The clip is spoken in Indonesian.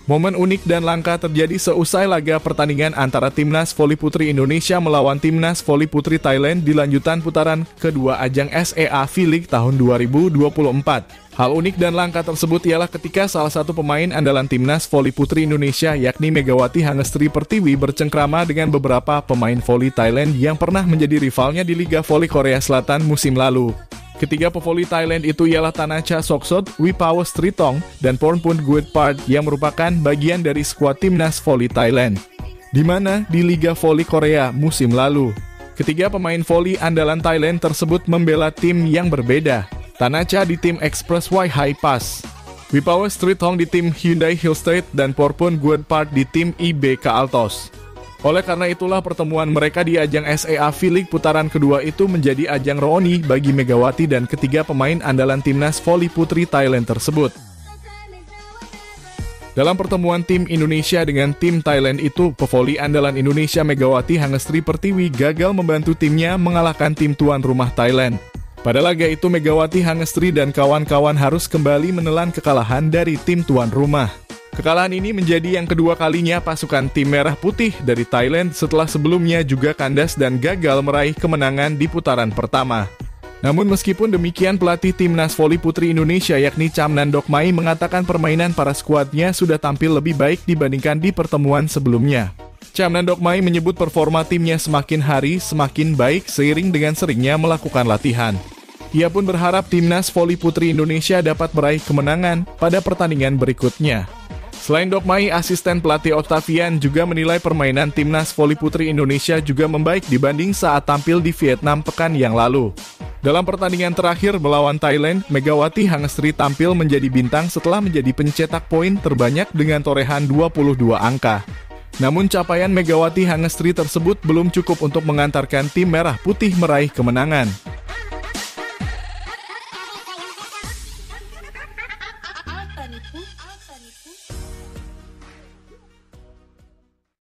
Momen unik dan langka terjadi seusai laga pertandingan antara Timnas Voli Putri Indonesia melawan Timnas Voli Putri Thailand di lanjutan putaran kedua ajang SEA V-League tahun 2024. Hal unik dan langka tersebut ialah ketika salah satu pemain andalan Timnas Voli Putri Indonesia yakni Megawati Hangestri Pertiwi bercengkrama dengan beberapa pemain voli Thailand yang pernah menjadi rivalnya di Liga Voli Korea Selatan musim lalu. Ketiga pevoli Thailand itu ialah Tanacha Soksot, Wipawes Tritong, dan Pornpun Guetpard yang merupakan bagian dari skuad Timnas Voli Thailand. Di mana di Liga Voli Korea musim lalu, ketiga pemain voli andalan Thailand tersebut membela tim yang berbeda. Tanacha di tim Expressway High Pass, Wipawes Tritong di tim Hyundai Hillstate, dan Pornpun Guetpard di tim IBK Altos. Oleh karena itulah pertemuan mereka di ajang SEA V-League putaran kedua itu menjadi ajang reuni bagi Megawati dan ketiga pemain andalan Timnas Voli Putri Thailand tersebut. Dalam pertemuan tim Indonesia dengan tim Thailand itu, pevoli andalan Indonesia Megawati Hangestri Pertiwi gagal membantu timnya mengalahkan tim tuan rumah Thailand. Pada laga itu Megawati Hangestri dan kawan-kawan harus kembali menelan kekalahan dari tim tuan rumah. Kekalahan ini menjadi yang kedua kalinya pasukan tim Merah Putih dari Thailand setelah sebelumnya juga kandas dan gagal meraih kemenangan di putaran pertama. Namun meskipun demikian, pelatih Timnas Voli Putri Indonesia yakni Chamnan Dokmai mengatakan permainan para skuadnya sudah tampil lebih baik dibandingkan di pertemuan sebelumnya. Chamnan Dokmai menyebut performa timnya semakin hari semakin baik seiring dengan seringnya melakukan latihan. Ia pun berharap Timnas Voli Putri Indonesia dapat meraih kemenangan pada pertandingan berikutnya. Selain Dokmai, asisten pelatih Octavian juga menilai permainan Timnas Voli Putri Indonesia juga membaik dibanding saat tampil di Vietnam pekan yang lalu. Dalam pertandingan terakhir melawan Thailand, Megawati Hangestri tampil menjadi bintang setelah menjadi pencetak poin terbanyak dengan torehan 22 angka. Namun capaian Megawati Hangestri tersebut belum cukup untuk mengantarkan tim Merah Putih meraih kemenangan.